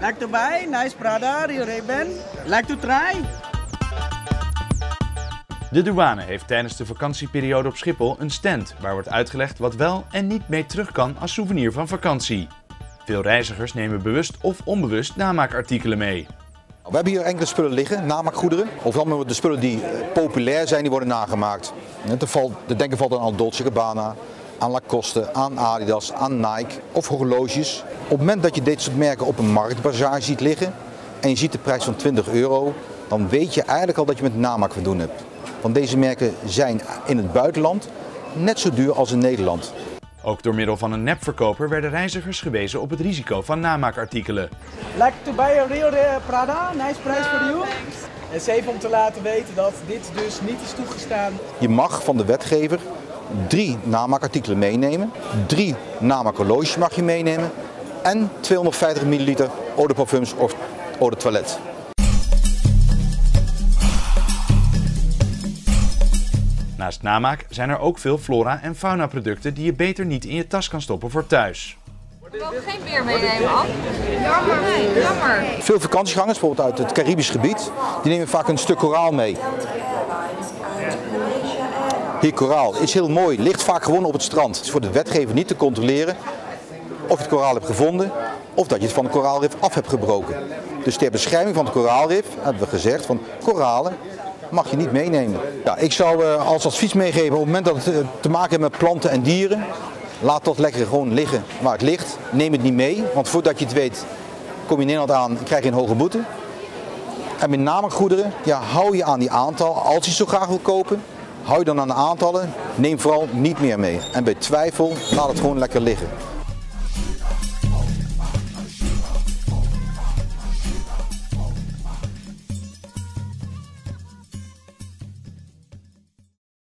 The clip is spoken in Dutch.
Like to buy? Nice Prada, Rio Ray-Ban. Like to try? De douane heeft tijdens de vakantieperiode op Schiphol een stand waar wordt uitgelegd wat wel en niet mee terug kan als souvenir van vakantie. Veel reizigers nemen bewust of onbewust namaakartikelen mee. We hebben hier enkele spullen liggen, namaakgoederen. Overal de spullen die populair zijn, die worden nagemaakt. Te denken valt dan aan Dolce & Gabbana, aan Lacoste, aan Adidas, aan Nike of horloges. Op het moment dat je dit soort merken op een marktbazaar ziet liggen en je ziet de prijs van €20, dan weet je eigenlijk al dat je met namaak te doen hebt. Want deze merken zijn in het buitenland net zo duur als in Nederland. Ook door middel van een nepverkoper werden reizigers gewezen op het risico van namaakartikelen. Like to buy a Rio Prada? Nice price for you? Het is even om te laten weten dat dit dus niet is toegestaan. Je mag van de wetgever 3 namaakartikelen meenemen, 3 namaakhorloges mag je meenemen en 250 ml eau de parfums of eau de toilet. Naast namaak zijn er ook veel flora- en fauna-producten die je beter niet in je tas kan stoppen voor thuis. Ik wil geen beer meenemen, Ann. Jammer, nee, jammer. Veel vakantiegangers, bijvoorbeeld uit het Caribisch gebied, die nemen vaak een stuk koraal mee. Hier koraal is heel mooi, ligt vaak gewoon op het strand. Het is voor de wetgever niet te controleren of je het koraal hebt gevonden of dat je het van de koraalrif af hebt gebroken. Dus ter bescherming van het koraalrif hebben we gezegd van koralen mag je niet meenemen. Ja, ik zou als advies meegeven op het moment dat het te maken heeft met planten en dieren, laat dat lekker gewoon liggen waar het ligt. Neem het niet mee, want voordat je het weet kom je in Nederland aan en krijg je een hoge boete. En met namaakgoederen, ja, hou je aan die aantal. Als je het zo graag wil kopen, hou je dan aan de aantallen. Neem vooral niet meer mee. En bij twijfel, laat het gewoon lekker liggen.